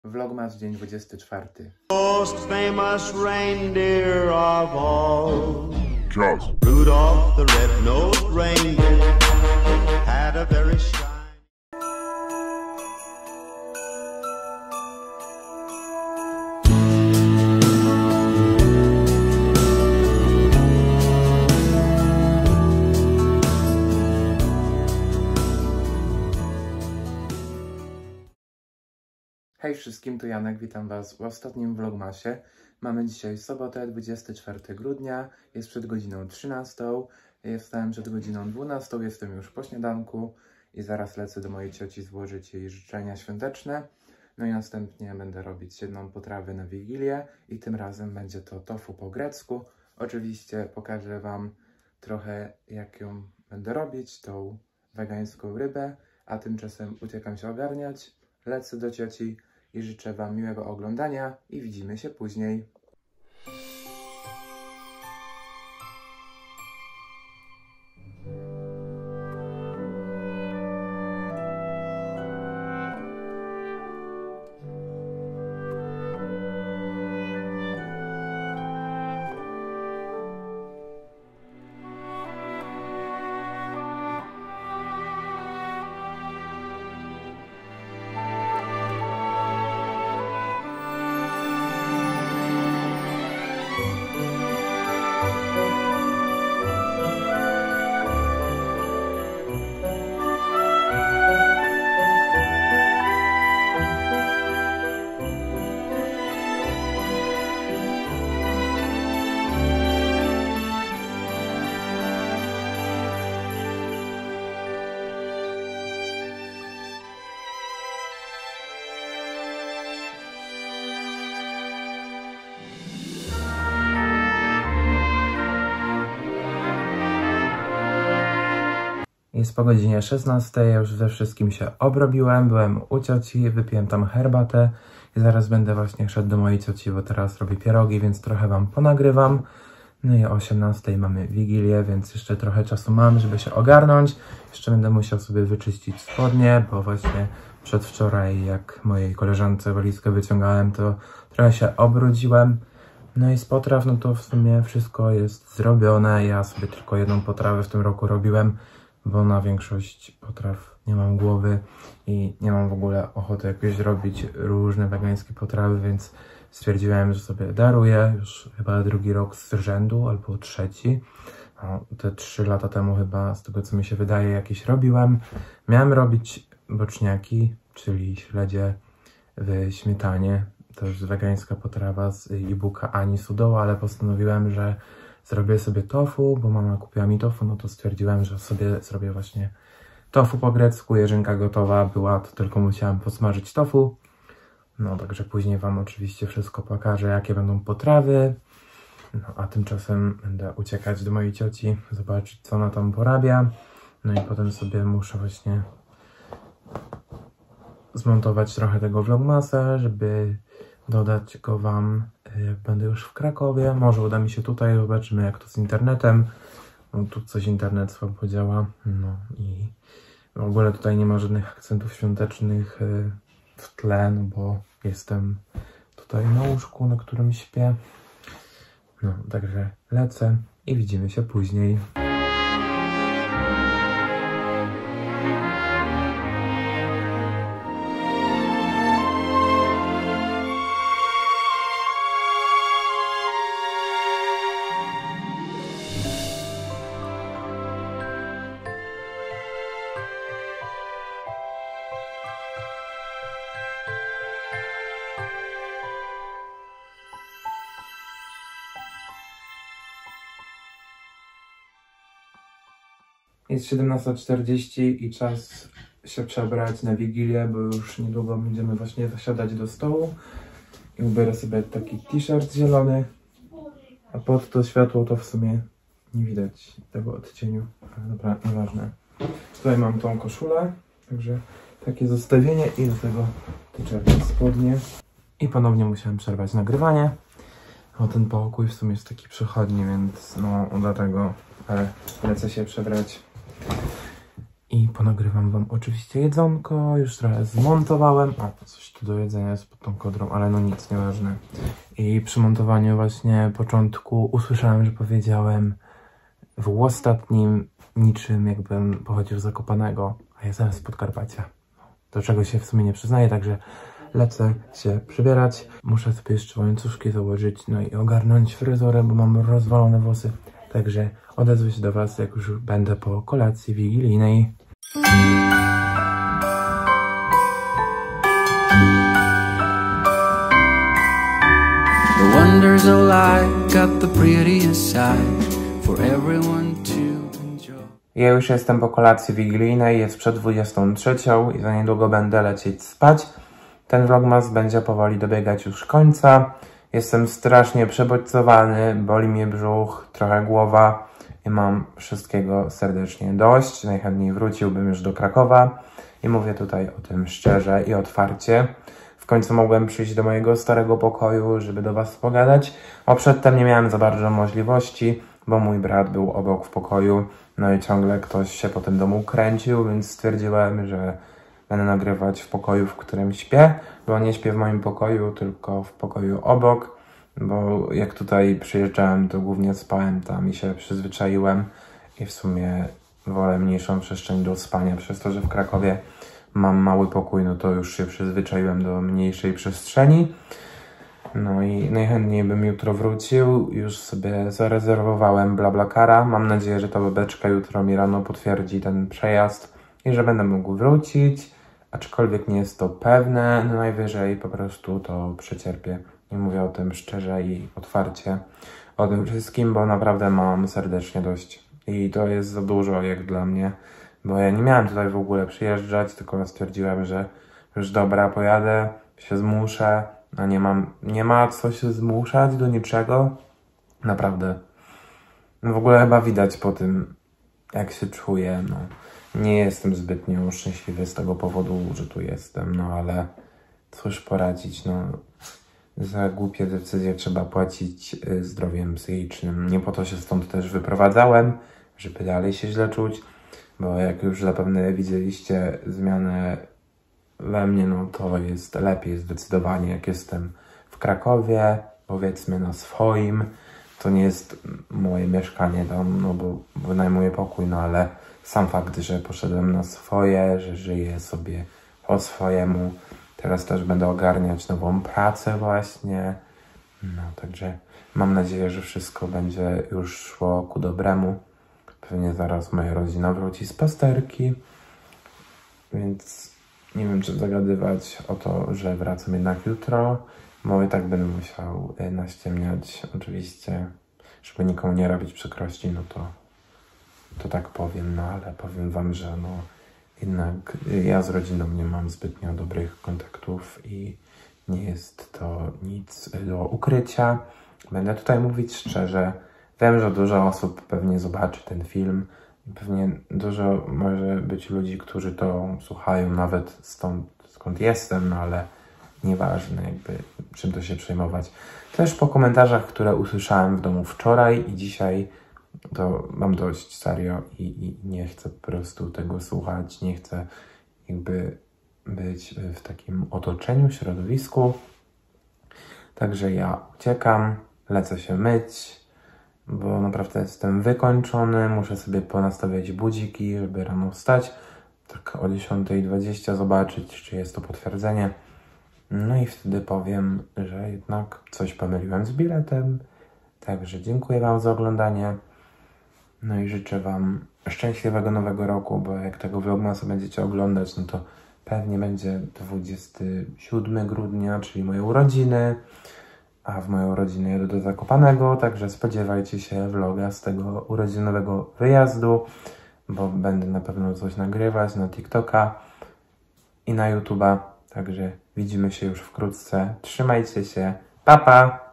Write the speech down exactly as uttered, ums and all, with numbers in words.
Vlogmas dzień dwudziesty czwarty. Most famous reindeer of all. Just. Rudolph the red-nosed reindeer had a very shiny. Hej wszystkim, to Janek, witam Was w ostatnim vlogmasie. Mamy dzisiaj sobotę, dwudziestego czwartego grudnia, jest przed godziną trzynastą, jestem przed godziną dwunastą, jestem już po śniadanku i zaraz lecę do mojej cioci złożyć jej życzenia świąteczne. No i następnie będę robić jedną potrawę na Wigilię i tym razem będzie to tofu po grecku. Oczywiście pokażę Wam trochę, jak ją będę robić, tą wegańską rybę, a tymczasem uciekam się ogarniać, lecę do cioci i życzę Wam miłego oglądania i widzimy się później. Jest po godzinie szesnastej, ja już ze wszystkim się obrobiłem, byłem u cioci, wypiłem tam herbatę i zaraz będę właśnie szedł do mojej cioci, bo teraz robię pierogi, więc trochę Wam ponagrywam. No i o osiemnastej mamy Wigilię, więc jeszcze trochę czasu mam, żeby się ogarnąć. Jeszcze będę musiał sobie wyczyścić spodnie, bo właśnie przedwczoraj, jak mojej koleżance walizkę wyciągałem, to trochę się obrudziłem. No i z potraw, no to w sumie wszystko jest zrobione. Ja sobie tylko jedną potrawę w tym roku robiłem, bo na większość potraw nie mam głowy i nie mam w ogóle ochoty jakieś robić różne wegańskie potrawy, więc stwierdziłem, że sobie daruję już chyba drugi rok z rzędu albo trzeci. No, te trzy lata temu chyba, z tego co mi się wydaje, jakieś robiłem. Miałem robić boczniaki, czyli śledzie w śmietanie. To jest wegańska potrawa z e-booka Ani Sudoła, ale postanowiłem, że zrobię sobie tofu, bo mama kupiła mi tofu, no to stwierdziłem, że sobie zrobię właśnie tofu po grecku. Jeżynka gotowa była, to tylko musiałem posmażyć tofu. No także później Wam oczywiście wszystko pokażę, jakie będą potrawy. No a tymczasem będę uciekać do mojej cioci, zobaczyć co ona tam porabia. No i potem sobie muszę właśnie zmontować trochę tego vlogmasa, żeby dodać go Wam, jak będę już w Krakowie. Może uda mi się tutaj, zobaczymy jak to z internetem. No, tu coś internet słabo działa. No i w ogóle tutaj nie ma żadnych akcentów świątecznych w tle, no bo jestem tutaj na łóżku, na którym śpię. No, także lecę i widzimy się później. Jest siedemnasta czterdzieści i czas się przebrać na Wigilię, bo już niedługo będziemy właśnie zasiadać do stołu. I ubiorę sobie taki t-shirt zielony, a pod to światło to w sumie nie widać tego odcieniu, ale dobra, nieważne. Tutaj mam tą koszulę, także takie zestawienie i do tego t-shirt spodnie. I ponownie musiałem przerwać nagrywanie, bo ten pokój w sumie jest taki przechodni, więc no dlatego ale lecę się przebrać I ponagrywam wam oczywiście jedzonko, już trochę zmontowałem. O, coś tu do jedzenia jest pod tą kodrą, ale no nic, nieważne. I przy montowaniu właśnie początku usłyszałem, że powiedziałem w ostatnim niczym jakbym pochodził z Zakopanego, a ja jestem z Podkarpacia. Do czego się w sumie nie przyznaję, także lecę się przybierać. Muszę sobie jeszcze łańcuszki założyć, no i ogarnąć fryzurę, bo mam rozwalone włosy. Także odezwę się do was, jak już będę po kolacji wigilijnej. The wonders of life got the prettiest side for everyone to enjoy. Ja już jestem po kolacji wigilijnej, jest przed dwudziestą trzecią i za niedługo będę lecieć spać. Ten vlogmas będzie powoli dobiegać już końca. Jestem strasznie przebodźcowany, boli mnie brzuch, trochę głowa i mam wszystkiego serdecznie dość. Najchętniej wróciłbym już do Krakowa i mówię tutaj o tym szczerze i otwarcie. W końcu mogłem przyjść do mojego starego pokoju, żeby do was pogadać, a przedtem nie miałem za bardzo możliwości, bo mój brat był obok w pokoju, no i ciągle ktoś się po tym domu kręcił, więc stwierdziłem, że będę nagrywać w pokoju, w którym śpię, bo nie śpię w moim pokoju, tylko w pokoju obok, bo jak tutaj przyjeżdżałem, to głównie spałem tam i się przyzwyczaiłem i w sumie wolę mniejszą przestrzeń do spania, przez to, że w Krakowie mam mały pokój, no to już się przyzwyczaiłem do mniejszej przestrzeni. No i najchętniej bym jutro wrócił, już sobie zarezerwowałem BlaBlaCara, mam nadzieję, że ta babeczka jutro mi rano potwierdzi ten przejazd i że będę mógł wrócić, aczkolwiek nie jest to pewne, no najwyżej po prostu to przecierpię. I mówię o tym szczerze i otwarcie, o tym wszystkim, bo naprawdę mam serdecznie dość. I to jest za dużo jak dla mnie, bo ja nie miałem tutaj w ogóle przyjeżdżać, tylko stwierdziłem, że już dobra, pojadę, się zmuszę, a nie mam, nie ma co się zmuszać do niczego. Naprawdę. No w ogóle chyba widać po tym, jak się czuję, no. Nie jestem zbytnio szczęśliwy z tego powodu, że tu jestem, no ale cóż poradzić, no. Za głupie decyzje trzeba płacić zdrowiem psychicznym. Nie po to się stąd też wyprowadzałem, żeby dalej się źle czuć, bo jak już zapewne widzieliście zmianę we mnie, no to jest lepiej zdecydowanie, jak jestem w Krakowie, powiedzmy na swoim. To nie jest moje mieszkanie tam, no bo wynajmuję pokój, no ale sam fakt, że poszedłem na swoje, że żyję sobie po swojemu. Teraz też będę ogarniać nową pracę właśnie. No, także mam nadzieję, że wszystko będzie już szło ku dobremu. Pewnie zaraz moja rodzina wróci z pasterki. Więc nie wiem, czy zagadywać o to, że wracam jednak jutro. Bo i tak będę musiał naściemniać oczywiście, żeby nikomu nie robić przykrości, no to, to tak powiem. No ale powiem wam, że no jednak ja z rodziną nie mam zbytnio dobrych kontaktów i nie jest to nic do ukrycia. Będę tutaj mówić szczerze. Wiem, że dużo osób pewnie zobaczy ten film. Pewnie dużo może być ludzi, którzy to słuchają nawet stąd, skąd jestem, no ale nieważne jakby czym to się przejmować. Też po komentarzach, które usłyszałem w domu wczoraj i dzisiaj, to mam dość serio i, i nie chcę po prostu tego słuchać, nie chcę jakby być w takim otoczeniu, środowisku. Także ja uciekam, lecę się myć, bo naprawdę jestem wykończony, muszę sobie ponastawiać budziki, żeby rano wstać, tak o dziesiąta dwadzieścia zobaczyć, czy jest to potwierdzenie. No i wtedy powiem, że jednak coś pomyliłem z biletem. Także dziękuję wam za oglądanie. No i życzę wam szczęśliwego nowego roku, bo jak tego vlogmasa będziecie oglądać, no to pewnie będzie dwudziestego siódmego grudnia, czyli moje urodziny. A w moją urodzinę jedę do Zakopanego, także spodziewajcie się vloga z tego urodzinowego wyjazdu, bo będę na pewno coś nagrywać na TikToka i na YouTube'a. Także widzimy się już wkrótce. Trzymajcie się. Pa, pa!